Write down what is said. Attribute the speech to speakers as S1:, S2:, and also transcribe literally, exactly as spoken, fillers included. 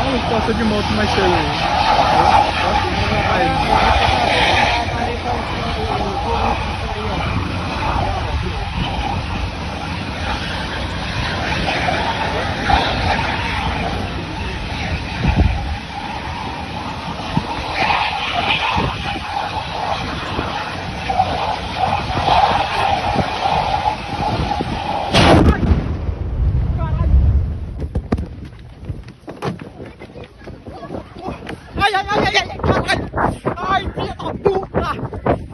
S1: passa de moto mais cedo aí.
S2: Ai, ai, ai, ai, ai, ai, ai, filha da puta!